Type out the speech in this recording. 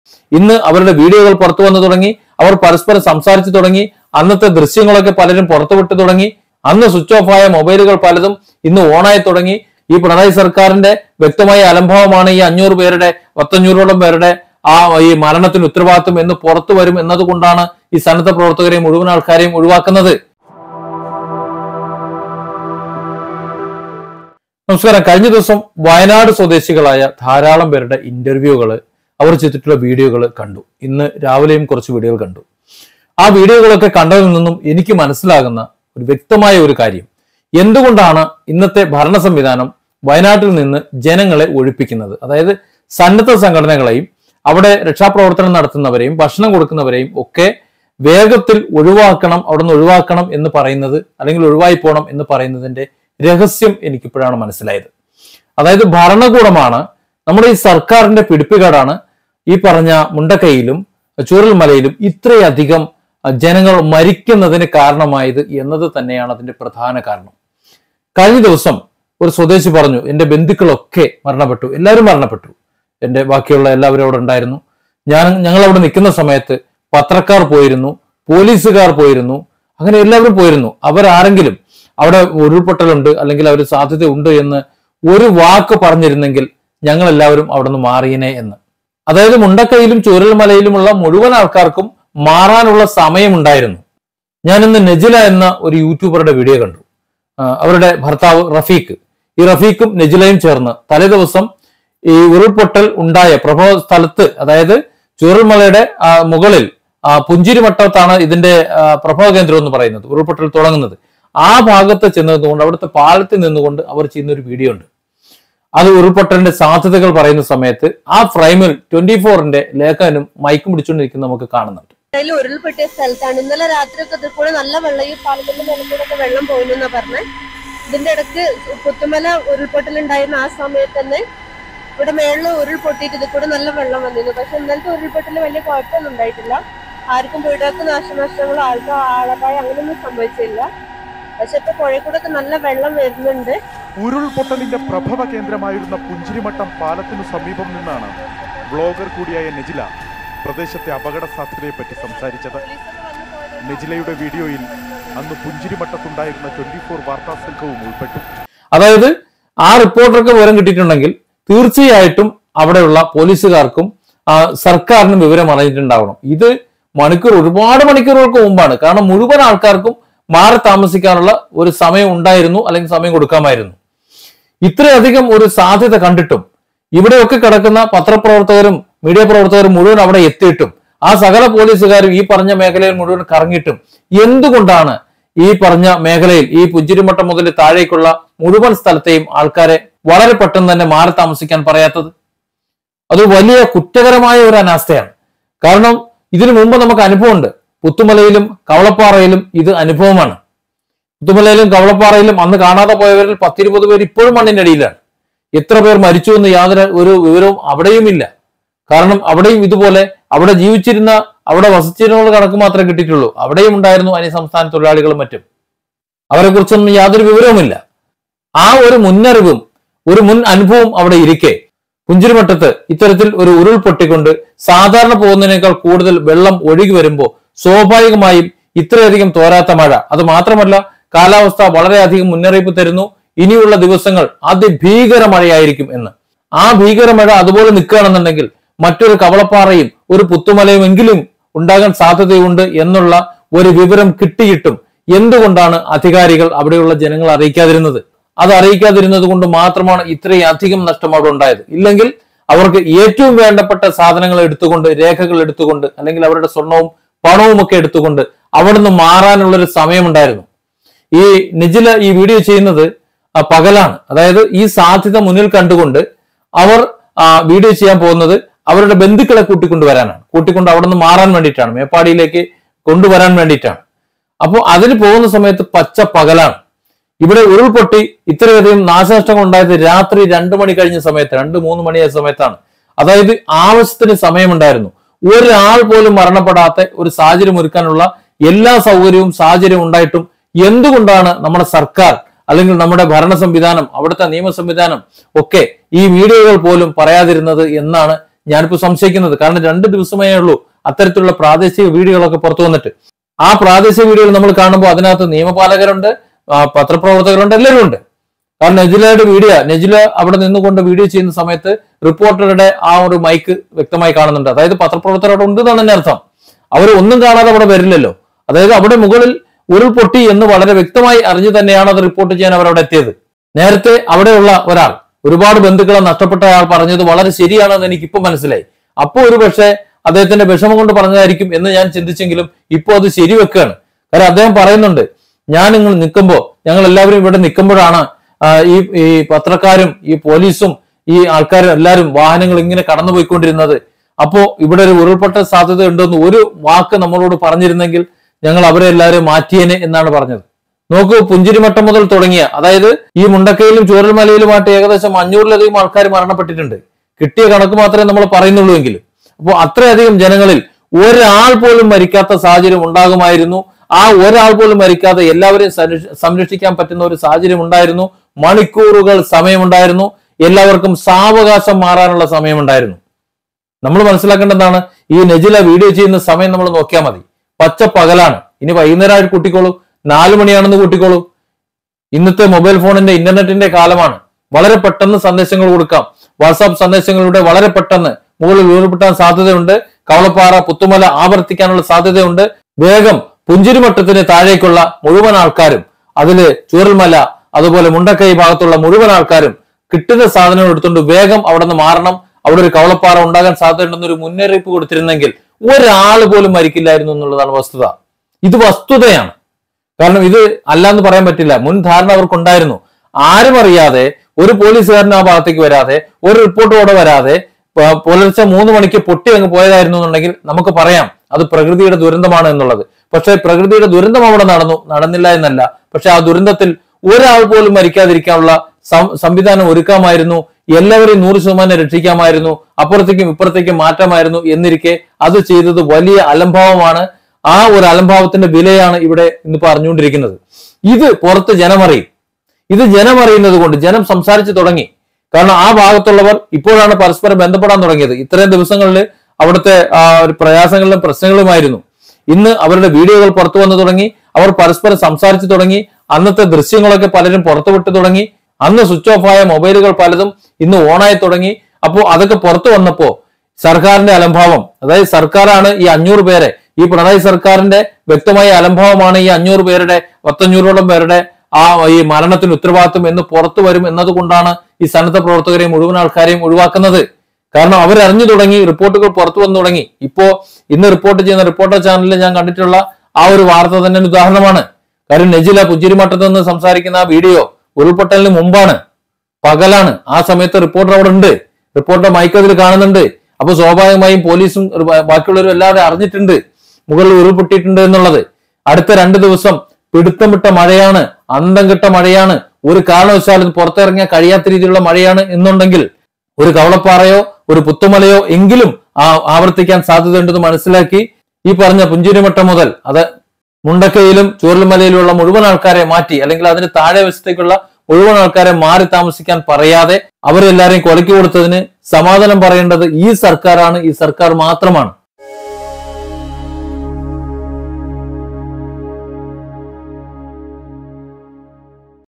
ഇന്ന് അവരുടെ വീഡിയോകൾ പുറത്തു വന്നു തുടങ്ങി, അവർ പരസ്പരം സംസാരിച്ചു തുടങ്ങി, അന്നത്തെ ദൃശ്യങ്ങളൊക്കെ പലരും പുറത്തുവിട്ടു തുടങ്ങി. അന്ന് സ്വിച്ച് ഓഫ് ആയ മൊബൈലുകൾ പലതും ഇന്ന് ഓണായി തുടങ്ങി. ഈ പിണറായി സർക്കാരിന്റെ വ്യക്തമായ അലംഭാവമാണ് ഈ 500 പേരുടെ 500ഓളം പേരുടെ ഈ മരണത്തിന് ഉത്തരവാദിത്വം എന്ന് പുറത്തു വരും എന്നതുകൊണ്ടാണ് ഈ സന്നദ്ധ പ്രവർത്തകരെയും മുഴുവൻ ആൾക്കാരെയും ഒഴിവാക്കുന്നത്. നമസ്കാരം. കഴിഞ്ഞ ദിവസം വയനാട് സ്വദേശികളായ ധാരാളം പേരുടെ ഇന്റർവ്യൂകൾ, അവർ ചെയ്തിട്ടുള്ള വീഡിയോകൾ കണ്ടു. ഇന്ന് രാവിലെയും കുറച്ച് വീഡിയോകൾ കണ്ടു. ആ വീഡിയോകളൊക്കെ കണ്ടതിൽ നിന്നും എനിക്ക് മനസ്സിലാകുന്ന ഒരു വ്യക്തമായ ഒരു കാര്യം, എന്തുകൊണ്ടാണ് ഇന്നത്തെ ഭരണ സംവിധാനം വയനാട്ടിൽ നിന്ന് ജനങ്ങളെ ഒഴിപ്പിക്കുന്നത്. അതായത് സന്നദ്ധ സംഘടനകളെയും അവിടെ രക്ഷാപ്രവർത്തനം നടത്തുന്നവരെയും ഭക്ഷണം കൊടുക്കുന്നവരെയും ഒക്കെ വേഗത്തിൽ ഒഴിവാക്കണം, അവിടെ നിന്ന് ഒഴിവാക്കണം എന്ന് പറയുന്നത്, അല്ലെങ്കിൽ ഒഴിവായി പോകണം എന്ന് പറയുന്നതിന്റെ രഹസ്യം എനിക്കിപ്പോഴാണ് മനസ്സിലായത്. അതായത് ഭരണകൂടമാണ്, നമ്മുടെ ഈ സർക്കാരിന്റെ പിടിപ്പുകേടാണ് ഈ പറഞ്ഞ മുണ്ടക്കൈയിലും ചൂരൽമലയിലും ഇത്രയധികം ജനങ്ങൾ മരിക്കുന്നതിന് കാരണമായത് എന്നത് തന്നെയാണ് അതിന്റെ പ്രധാന കാരണം. കഴിഞ്ഞ ദിവസം ഒരു സ്വദേശി പറഞ്ഞു, എന്റെ ബന്ധുക്കളൊക്കെ മരണപ്പെട്ടു, എല്ലാവരും മരണപ്പെട്ടു, എന്റെ ബാക്കിയുള്ള എല്ലാവരും അവിടെ ഉണ്ടായിരുന്നു. ഞങ്ങൾ അവിടെ നിൽക്കുന്ന സമയത്ത് പത്രക്കാർ പോയിരുന്നു, പോലീസുകാർ പോയിരുന്നു, അങ്ങനെ എല്ലാവരും പോയിരുന്നു. അവരാരെങ്കിലും അവിടെ ഉരുൾപൊട്ടലുണ്ട് അല്ലെങ്കിൽ അവർ സാധ്യത ഉണ്ട് എന്ന് ഒരു വാക്ക് പറഞ്ഞിരുന്നെങ്കിൽ ഞങ്ങൾ എല്ലാവരും അവിടെ നിന്ന് മാറിയനെ എന്ന്. അതായത് മുണ്ടക്കൈയിലും ചൂരൽമലയിലുമുള്ള മുഴുവൻ ആൾക്കാർക്കും മാറാനുള്ള സമയമുണ്ടായിരുന്നു. ഞാൻ ഇന്ന് നെജില എന്ന ഒരു യൂട്യൂബറുടെ വീഡിയോ കണ്ടു. അവരുടെ ഭർത്താവ് റഫീഖ്, ഈ റഫീഖും നെജിലയും ചേർന്ന് തലേ ദിവസം ഈ ഉരുൾപൊട്ടൽ ഉണ്ടായ പ്രഭവ സ്ഥലത്ത്, അതായത് ചൂരൽമലയുടെ മുകളിൽ പുഞ്ചിരിമട്ടത്താണ് ഇതിന്റെ പ്രഭവ കേന്ദ്രം എന്ന് പറയുന്നത്, ഉരുൾപൊട്ടൽ തുടങ്ങുന്നത്. ആ ഭാഗത്ത് ചെന്നതുകൊണ്ട് അവിടുത്തെ പാലത്തിൽ നിന്നുകൊണ്ട് അവർ ചെയ്യുന്ന ഒരു വീഡിയോ ഉണ്ട്. അത് ഉരുൾപൊട്ടലിന്റെ സാധ്യതകൾ പറയുന്ന സമയത്ത് ആ ഫ്രെയിമിൽ 24ന്റെ ലേഖകനും മൈക്കും പിടിച്ചുകൊണ്ടിരിക്കുന്നത് നമുക്ക് കാണുന്നുണ്ട്. ഉരുൾപൊട്ടിയ സ്ഥലത്താണ് ഇന്നലെ രാത്രിയൊക്കെ ഇതിൽക്കൂടെ നല്ല വെള്ളം, ഈ പാലത്തിന്റെ നിലക്കൂടെ വെള്ളം പോയിന്നാ പറഞ്ഞ. ഇതിന്റെ ഇടയ്ക്ക് പുത്തുമല ഉരുൾപൊട്ടൽ ഉണ്ടായിരുന്ന ആ സമയത്ത് തന്നെ ഇവിടെ മേളിൽ ഉരുൾപൊട്ടിയിട്ട് ഇതിൽ കൂടെ നല്ല വെള്ളം വന്നിരുന്നു. പക്ഷെ ഇന്നലത്തെ ഉരുൾപൊട്ടൽ വലിയ കുഴപ്പമൊന്നും ഉണ്ടായിട്ടില്ല. ആർക്കും വീടുകൾക്ക് നാശനഷ്ടങ്ങളോ ആൾക്കോ ആളപായം അങ്ങനെയൊന്നും സംഭവിച്ചില്ല. പക്ഷെ ഇപ്പൊ പുഴക്കൂടെ നല്ല വെള്ളം വരുന്നുണ്ട്. ഉരുൾപൊട്ടലിന്റെ പ്രഭവ കേന്ദ്രമായിരുന്ന പുഞ്ചിരിമട്ടം പാലത്തിനു സമീപം നിന്നാണ് ബ്ലോഗർ കൂടിയായ നെജില പ്രദേശത്തെ അപകട സാധ്യതയെപ്പറ്റി സംസാരിച്ചത്. നെജിലയുടെ വീഡിയോയിൽ അന്ന് പുഞ്ചിരിമട്ടത്തുണ്ടായിരുന്ന 24 വാർത്താ സംഘവും ഉൾപ്പെട്ടു. അതായത് ആ റിപ്പോർട്ടർക്ക് വിവരം കിട്ടിയിട്ടുണ്ടെങ്കിൽ തീർച്ചയായിട്ടും അവിടെയുള്ള പോലീസുകാർക്കും സർക്കാരിനും വിവരം അറിഞ്ഞിട്ടുണ്ടാവണം. ഇത് ഒരുപാട് മണിക്കൂറുകൾക്ക് മുമ്പാണ്. കാരണം മുഴുവൻ ആൾക്കാർക്കും മാറി താമസിക്കാനുള്ള ഒരു സമയം ഉണ്ടായിരുന്നു, അല്ലെങ്കിൽ സമയം കൊടുക്കാമായിരുന്നു. ഇത്രയധികം ഒരു സാധ്യത കണ്ടിട്ടും ഇവിടെയൊക്കെ കിടക്കുന്ന പത്രപ്രവർത്തകരും മീഡിയ പ്രവർത്തകരും മുഴുവൻ അവിടെ എത്തിയിട്ടും ആ സകല പോലീസുകാരും ഈ പറഞ്ഞ മേഖലയിൽ മുഴുവൻ കറങ്ങിയിട്ടും എന്തുകൊണ്ടാണ് ഈ പറഞ്ഞ മേഖലയിൽ, ഈ പുഞ്ചിരിമട്ടം മുതൽ താഴേക്കുള്ള മുഴുവൻ സ്ഥലത്തെയും ആൾക്കാരെ വളരെ പെട്ടെന്ന് തന്നെ മാറി താമസിക്കാൻ പറയാത്തത്? അത് വലിയ കുറ്റകരമായ ഒരു അനാസ്ഥയാണ്. കാരണം ഇതിനു മുമ്പ് നമുക്ക് അനുഭവമുണ്ട്. പുത്തുമലയിലും കവളപ്പാറയിലും ഇത് അനുഭവമാണ്. പുത്തുമലയിലും കവളപ്പാറയിലും അന്ന് കാണാതെ പോയവരിൽ 10-20 പേർ ഇപ്പോഴും മണ്ണിന്റെ അടിയിലാണ്. എത്ര പേർ മരിച്ചു എന്ന് യാതൊരു ഒരു വിവരവും അവിടെയും ഇല്ല. കാരണം അവിടെയും ഇതുപോലെ അവിടെ ജീവിച്ചിരുന്ന, അവിടെ വസിച്ചിരുന്ന കണക്ക് മാത്രമേ കിട്ടിയിട്ടുള്ളൂ. അവിടെയും ഉണ്ടായിരുന്നു അന്യസംസ്ഥാന തൊഴിലാളികളും മറ്റും. അവരെ കുറിച്ചൊന്നും യാതൊരു വിവരവുമില്ല. ആ ഒരു മുന്നറിവും ഒരു മുൻ അനുഭവം അവിടെ ഇരിക്കെ പുഞ്ചിരിമട്ടത്ത് ഇത്തരത്തിൽ ഒരു ഉരുൾപൊട്ടിക്കൊണ്ട് സാധാരണ പോകുന്നതിനേക്കാൾ കൂടുതൽ വെള്ളം ഒഴുകി വരുമ്പോൾ സ്വാഭാവികമായും ഇത്രയധികം തോരാത്ത മഴ, അത് മാത്രമല്ല കാലാവസ്ഥ വളരെയധികം മുന്നറിയിപ്പ് തരുന്നു, ഇനിയുള്ള ദിവസങ്ങൾ അതിഭീകര മഴയായിരിക്കും എന്ന്. ആ ഭീകരമഴ അതുപോലെ നിൽക്കുകയാണെന്നുണ്ടെങ്കിൽ മറ്റൊരു കവളപ്പാറയും ഒരു പുത്തുമലയും എങ്കിലും ഉണ്ടാകാൻ സാധ്യതയുണ്ട് എന്നുള്ള ഒരു വിവരം കിട്ടിയിട്ടും എന്തുകൊണ്ടാണ് അധികാരികൾ അവിടെയുള്ള ജനങ്ങളെ അറിയിക്കാതിരുന്നത്? അത് അറിയിക്കാതിരുന്നത് കൊണ്ട് മാത്രമാണ് ഇത്രയധികം നഷ്ടം അവിടെ ഉണ്ടായത്. ഇല്ലെങ്കിൽ അവർക്ക് ഏറ്റവും വേണ്ടപ്പെട്ട സാധനങ്ങൾ എടുത്തുകൊണ്ട്, രേഖകൾ എടുത്തുകൊണ്ട്, അല്ലെങ്കിൽ അവരുടെ സ്വർണവും പണവും ഒക്കെ എടുത്തുകൊണ്ട് അവിടെ നിന്ന് മാറാനുള്ളൊരു സമയമുണ്ടായിരുന്നു. ഈ നെജില ഈ വീഡിയോ ചെയ്യുന്നത് പകലാണ്. അതായത് ഈ സാധ്യത മുന്നിൽ കണ്ടുകൊണ്ട് അവർ വീഡിയോ ചെയ്യാൻ പോകുന്നത് അവരുടെ ബന്ധുക്കളെ കൂട്ടിക്കൊണ്ട് അവിടെ നിന്ന് മാറാൻ വേണ്ടിയിട്ടാണ്, മേപ്പാടിയിലേക്ക് കൊണ്ടുവരാൻ വേണ്ടിയിട്ടാണ്. അപ്പോൾ അതിന് പോകുന്ന സമയത്ത് പച്ച പകലാണ്. ഇവിടെ ഉരുൾപൊട്ടി ഇത്രയധികം നാശനഷ്ടങ്ങൾ ഉണ്ടായത് രാത്രി 2 മണി കഴിഞ്ഞ സമയത്ത്, 2-3 മണിയായ സമയത്താണ്. അതായത് ആവശ്യത്തിന് സമയമുണ്ടായിരുന്നു. ഒരാൾ പോലും മരണപ്പെടാത്ത ഒരു സാഹചര്യം ഒരുക്കാനുള്ള എല്ലാ സൗകര്യവും സാഹചര്യവും ഉണ്ടായിട്ടും എന്തുകൊണ്ടാണ് നമ്മുടെ സർക്കാർ അല്ലെങ്കിൽ നമ്മുടെ ഭരണ സംവിധാനം, അവിടുത്തെ നിയമ സംവിധാനം ഒക്കെ ഈ വീഡിയോകൾ പോലും പറയാതിരുന്നത് എന്നാണ് ഞാനിപ്പോ സംശയിക്കുന്നത്. കാരണം 2 ദിവസമേ ഉള്ളൂ അത്തരത്തിലുള്ള പ്രാദേശിക വീഡിയോകളൊക്കെ പുറത്തു വന്നിട്ട്. ആ പ്രാദേശിക വീഡിയോകൾ നമ്മൾ കാണുമ്പോൾ അതിനകത്ത് നിയമപാലകരുണ്ട്, പത്രപ്രവർത്തകരുണ്ട്, എല്ലാവരും ഉണ്ട്. കാരണം നെജിലയുടെ വീഡിയോ, നെജില അവിടെ നിന്നുകൊണ്ട് വീഡിയോ ചെയ്യുന്ന സമയത്ത് റിപ്പോർട്ടറുടെ ആ ഒരു മൈക്ക് വ്യക്തമായി കാണുന്നുണ്ട്. അതായത് പത്രപ്രവർത്തകർ അവിടെ ഉണ്ട് എന്നാണ് എന്റെ അർത്ഥം. അവർ ഒന്നും കാണാതെ അവിടെ വരില്ലല്ലോ. അതായത് അവിടെ മുകളിൽ ഉരുൾപൊട്ടി എന്ന് വളരെ വ്യക്തമായി അറിഞ്ഞു തന്നെയാണ് അത് റിപ്പോർട്ട് ചെയ്യാൻ അവരവിടെ എത്തിയത്. നേരത്തെ അവിടെയുള്ള ഒരാൾ, ഒരുപാട് ബന്ധുക്കളെ നഷ്ടപ്പെട്ട ആൾ പറഞ്ഞത് വളരെ ശരിയാണെന്ന് എനിക്കിപ്പോ മനസ്സിലായി. അപ്പോ ഒരു പക്ഷേ അദ്ദേഹത്തിന്റെ വിഷമം കൊണ്ട് പറഞ്ഞതായിരിക്കും എന്ന് ഞാൻ ചിന്തിച്ചെങ്കിലും ഇപ്പോ അത് ശരിവെക്കുകയാണ്. കാരണം അദ്ദേഹം പറയുന്നുണ്ട്, ഞാൻ നിങ്ങൾ നിൽക്കുമ്പോൾ, ഞങ്ങൾ എല്ലാവരും ഇവിടെ നിൽക്കുമ്പോഴാണ് ഈ പത്രക്കാരും ഈ പോലീസും ഈ ആൾക്കാരും എല്ലാവരും വാഹനങ്ങൾ ഇങ്ങനെ കടന്നുപോയിക്കൊണ്ടിരുന്നത്. അപ്പോ ഇവിടെ ഒരു ഉരുൾപൊട്ടൽ സാധ്യത ഉണ്ടെന്ന് ഒരു വാക്ക് നമ്മളോട് പറഞ്ഞിരുന്നെങ്കിൽ ഞങ്ങൾ അവരെ എല്ലാവരും മാറ്റിയേനെ എന്നാണ് പറഞ്ഞത്. നോക്കൂ, പുഞ്ചിരിമട്ടം മുതൽ തുടങ്ങിയ, അതായത് ഈ മുണ്ടക്കയിലും ചൂരൽമലയിലുമായിട്ട് ഏകദേശം 500-ലധികം ആൾക്കാർ മരണപ്പെട്ടിട്ടുണ്ട്. കിട്ടിയ കണക്ക് മാത്രമേ നമ്മൾ പറയുന്നുള്ളൂ എങ്കിലും. അപ്പോൾ അത്രയധികം ജനങ്ങളിൽ ഒരാൾ പോലും മരിക്കാത്ത സാഹചര്യം ഉണ്ടാകുമായിരുന്നു. ആ ഒരാൾ പോലും മരിക്കാതെ എല്ലാവരെയും സംരക്ഷിക്കാൻ പറ്റുന്ന ഒരു സാഹചര്യം ഉണ്ടായിരുന്നു. മണിക്കൂറുകൾ സമയമുണ്ടായിരുന്നു. എല്ലാവർക്കും സാവകാശം മാറാനുള്ള സമയമുണ്ടായിരുന്നു. നമ്മൾ മനസ്സിലാക്കേണ്ടതാണ്, ഈ നെജില വീഡിയോ ചെയ്യുന്ന സമയം നമ്മൾ നോക്കിയാൽ മതി. പച്ച പകലാണ്. ഇനി വൈകുന്നേരമായിട്ട് കൂട്ടിക്കോളൂ, 4 മണിയാണെന്ന് കൂട്ടിക്കോളൂ. ഇന്നത്തെ മൊബൈൽ ഫോണിന്റെ ഇന്റർനെറ്റിന്റെ കാലമാണ്. വളരെ പെട്ടെന്ന് സന്ദേശങ്ങൾ കൊടുക്കാം. വാട്സാപ്പ് സന്ദേശങ്ങളിലൂടെ വളരെ പെട്ടെന്ന് മുകളിൽ ഉരുൾപൊട്ടാൻ സാധ്യതയുണ്ട്. കവളപ്പാറ, പുത്തുമല ആവർത്തിക്കാനുള്ള സാധ്യതയുണ്ട്. വേഗം പുഞ്ചിരിമട്ടത്തിന് താഴേക്കുള്ള മുഴുവൻ ആൾക്കാരും, അതില് ചൂരൽമല അതുപോലെ മുണ്ടക്കൈ ഭാഗത്തുള്ള മുഴുവൻ ആൾക്കാരും കിട്ടുന്ന സാധനങ്ങൾ എടുത്തുകൊണ്ട് വേഗം അവിടെ നിന്ന് മാറണം. അവിടെ ഒരു കവളപ്പാറ ഉണ്ടാകാൻ സാധ്യതയുണ്ടെന്നൊരു മുന്നറിയിപ്പ് കൊടുത്തിരുന്നെങ്കിൽ ഒരാൾ പോലും മരിക്കില്ലായിരുന്നു എന്നുള്ളതാണ് വസ്തുത. ഇത് വസ്തുതയാണ്. കാരണം ഇത് അല്ലാന്ന് പറയാൻ പറ്റില്ല. മുൻ ധാരണ അവർക്കുണ്ടായിരുന്നു. ആരും അറിയാതെ, ഒരു പോലീസുകാരൻ ആ ഭാഗത്തേക്ക് വരാതെ, ഒരു റിപ്പോർട്ടോടെ വരാതെ പുലർച്ചെ 3 മണിക്ക് പൊട്ടി അങ്ങ് പോയതായിരുന്നു എന്നുണ്ടെങ്കിൽ നമുക്ക് പറയാം അത് പ്രകൃതിയുടെ ദുരന്തമാണ് എന്നുള്ളത്. പക്ഷെ പ്രകൃതിയുടെ ദുരന്തം അവിടെ നടന്നില്ല എന്നല്ല. പക്ഷെ ആ ദുരന്തത്തിൽ ഒരാൾ പോലും മരിക്കാതിരിക്കാനുള്ള സംവിധാനം ഒരുക്കാമായിരുന്നു. എല്ലാവരെയും 100% രക്ഷിക്കാമായിരുന്നു. അപ്പുറത്തേക്കും ഇപ്പുറത്തേക്കും മാറ്റാമായിരുന്നു. എന്നിരിക്കെ അത് ചെയ്തത് വലിയ അലംഭാവമാണ്. ആ ഒരു അലംഭാവത്തിന്റെ വിലയാണ് ഇവിടെ ഇന്നിപ്പോ അറിഞ്ഞുകൊണ്ടിരിക്കുന്നത്. ഇത് പുറത്ത് ജനമറിയും. ഇത് ജനമറിയുന്നത് കൊണ്ട് ജനം സംസാരിച്ചു തുടങ്ങി. കാരണം ആ ഭാഗത്തുള്ളവർ ഇപ്പോഴാണ് പരസ്പരം ബന്ധപ്പെടാൻ തുടങ്ങിയത്. ഇത്രയും ദിവസങ്ങളിൽ അവിടുത്തെ പ്രയാസങ്ങളിലും പ്രശ്നങ്ങളുമായിരുന്നു. ഇന്ന് അവരുടെ വീഡിയോകൾ പുറത്തു വന്നു തുടങ്ങി. അവർ പരസ്പരം സംസാരിച്ചു തുടങ്ങി. അന്നത്തെ ദൃശ്യങ്ങളൊക്കെ പലരും പുറത്തുവിട്ടു തുടങ്ങി. അന്ന് സ്വിച്ച് ഓഫ് ആയ മൊബൈലുകൾ പലതും ഇന്ന് ഓണായി തുടങ്ങി. അപ്പോൾ അതൊക്കെ പുറത്തു വന്നപ്പോ സർക്കാരിന്റെ അലംഭാവം, അതായത് സർക്കാരാണ് ഈ 500 പേരെ, ഈ പിണറായി സർക്കാരിന്റെ വ്യക്തമായ അലംഭാവമാണ് ഈ 500 പേരുടെ 500ഓളം പേരുടെ ഈ മരണത്തിന് ഉത്തരവാദിത്വം എന്ന് പുറത്തു വരും എന്നതുകൊണ്ടാണ് ഈ സന്നദ്ധ പ്രവർത്തകരെയും മുഴുവൻ ആൾക്കാരെയും ഒഴിവാക്കുന്നത്. കാരണം അവരറിഞ്ഞു തുടങ്ങി, റിപ്പോർട്ടുകൾ പുറത്തു വന്നു തുടങ്ങി. ഇപ്പോ ഇന്ന് റിപ്പോർട്ട് ചെയ്യുന്ന റിപ്പോർട്ടർ ചാനലിൽ ഞാൻ കണ്ടിട്ടുള്ള ആ ഒരു വാർത്ത തന്നെ ഉദാഹരണമാണ്. കാര്യം നെജില പുഞ്ചിരിമട്ടത്ത് നിന്ന് സംസാരിക്കുന്ന ആ വീഡിയോ ഉരുൾപൊട്ടലിന് മുമ്പാണ്, പകലാണ്. ആ സമയത്ത് റിപ്പോർട്ടർ അവിടെ ഉണ്ട്. റിപ്പോർട്ടർ മൈക്ക് അതിൽ കാണുന്നുണ്ട്. അപ്പൊ സ്വാഭാവികമായും പോലീസും ബാക്കിയുള്ളവരും എല്ലാവരും അറിഞ്ഞിട്ടുണ്ട് മുകളിൽ ഉരുൾപൊട്ടിയിട്ടുണ്ട് എന്നുള്ളത്. അടുത്ത 2 ദിവസം പിടുത്തം വിട്ട മഴയാണ്, അന്തം കിട്ട മഴയാണ്, ഒരു കാരണവശാലും പുറത്തിറങ്ങാൻ കഴിയാത്ത രീതിയിലുള്ള മഴയാണ് എന്നുണ്ടെങ്കിൽ ഒരു കവളപ്പാറയോ ഒരു പുത്തുമലയോ എങ്കിലും ആവർത്തിക്കാൻ സാധ്യതയുണ്ടെന്ന് മനസ്സിലാക്കി ഈ പറഞ്ഞ പുഞ്ചിരിമട്ടം മുതൽ അത് മുണ്ടക്കയിലും ചൂരൽമലയിലുള്ള മുഴുവൻ ആൾക്കാരെ മാറ്റി, അല്ലെങ്കിൽ അതിന് താഴെ വശത്തേക്കുള്ള മുഴുവൻ ആൾക്കാരെ മാറി താമസിക്കാൻ പറയാതെ അവരെല്ലാരെയും കൊലക്കി കൊടുത്തതിന് സമാധാനം പറയേണ്ടത് ഈ സർക്കാരാണ്, ഈ സർക്കാർ മാത്രമാണ്.